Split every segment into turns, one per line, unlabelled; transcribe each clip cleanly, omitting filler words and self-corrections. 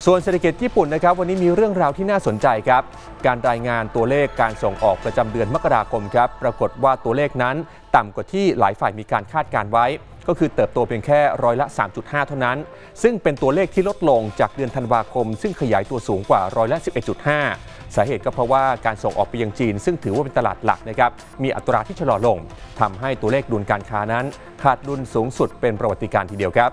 ส่วนเศรษฐกิจญี่ปุ่นนะครับวันนี้มีเรื่องราวที่น่าสนใจครับการรายงานตัวเลขการส่งออกประจำเดือนมกราคมครับปรากฏว่าตัวเลขนั้นต่ำกว่าที่หลายฝ่ายมีการคาดการไว้ก็คือเติบโตเพียงแค่ร้อยละ 3.5 เท่านั้นซึ่งเป็นตัวเลขที่ลดลงจากเดือนธันวาคมซึ่งขยายตัวสูงกว่าร้อยละ 11.5 สาเหตุก็เพราะว่าการส่งออกไปยังจีนซึ่งถือว่าเป็นตลาดหลักนะครับมีอัตราที่ชะลอลงทำให้ตัวเลขดุลการค้านั้นขาดดุลสูงสุดเป็นประวัติการณ์ทีเดียวครับ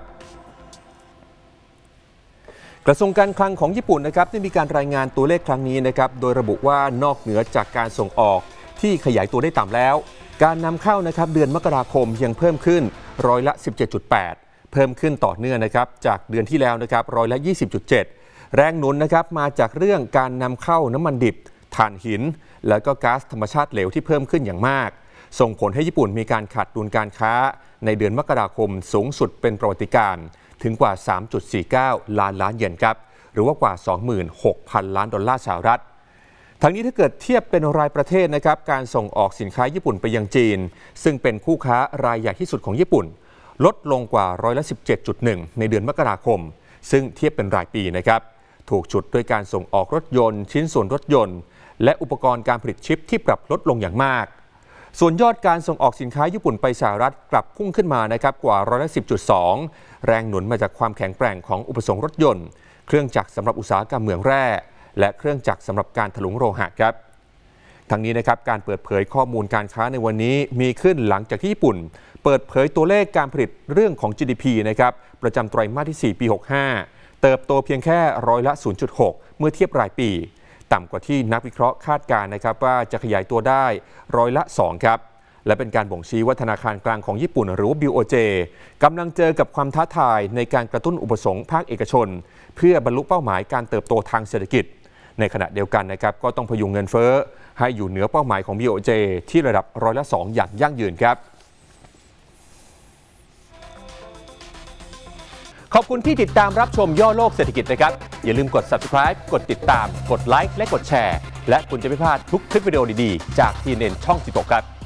กระทรวงการคลังของญี่ปุ่นนะครับได้มีการรายงานตัวเลขครั้งนี้นะครับโดยระบุว่านอกเหนือจากการส่งออกที่ขยายตัวได้ต่ำแล้วการนำเข้านะครับเดือนมกราคมยังเพิ่มขึ้นร้อยละ 17.8 เพิ่มขึ้นต่อเนื่องนะครับจากเดือนที่แล้วนะครับร้อยละ 20.7 แรงหนุนนะครับมาจากเรื่องการนำเข้าน้ำมันดิบถ่านหินและก็ก๊าซธรรมชาติเหลวที่เพิ่มขึ้นอย่างมากส่งผลให้ญี่ปุ่นมีการขาดดุลการค้าในเดือนมกราคมสูงสุดเป็นประวัติการณ์ถึงกว่า 3.49 ล้านล้านเยนครับหรือว่ากว่า 26,000 ล้านดอลลาร์สหรัฐทั้งนี้ถ้าเกิดเทียบเป็นรายประเทศนะครับการส่งออกสินค้าญี่ปุ่นไปยังจีนซึ่งเป็นคู่ค้ารายใหญ่ที่สุดของญี่ปุ่นลดลงกว่าร้อยละ 17.1 ในเดือนมกราคมซึ่งเทียบเป็นรายปีนะครับถูกฉุดด้วยการส่งออกรถยนต์ชิ้นส่วนรถยนต์และอุปกรณ์การผลิตชิปที่ปรับลดลงอย่างมากส่วนยอดการส่งออกสินค้าญี่ปุ่นไปสหรัฐกลับพุ่งขึ้นมานะครับกว่าร้อยละ 10.2 แรงหนุนมาจากความแข็งแกร่งของอุปสงค์รถยนต์เครื่องจักรสำหรับอุตสาหกรรมเหมืองแร่และเครื่องจักรสำหรับการถลุงโลหะครับทั้งนี้นะครับการเปิดเผยข้อมูลการค้าในวันนี้มีขึ้นหลังจากที่ญี่ปุ่นเปิดเผยตัวเลขการผลิตเรื่องของ GDP นะครับประจำไตรมาสที่ 4 ปี 65เติบโตเพียงแค่ร้อยละ 0.6 เมื่อเทียบรายปีต่ำกว่าที่นักวิเคราะห์คาดการณ์นะครับว่าจะขยายตัวได้ร้อยละ 2 ครับและเป็นการบ่งชี้ว่าธนาคารกลางของญี่ปุ่นหรือว่า BOJ กำลังเจอกับความท้าทายในการกระตุ้นอุปสงค์ภาคเอกชนเพื่อบรรลุเป้าหมายการเติบโตทางเศรษฐกิจในขณะเดียวกันนะครับก็ต้องพยุงเงินเฟ้อให้อยู่เหนือเป้าหมายของ BOJ ที่ระดับร้อยละ 2 อย่างยั่งยืนครับขอบคุณที่ติดตามรับชมย่อโลกเศรษฐกิจนะครับอย่าลืมกด subscribe กดติดตามกดไลค์และกดแชร์และคุณจะไม่พลาดทุกคลิปวิดีโอดีๆจาก TNN ช่อง 16 ครับ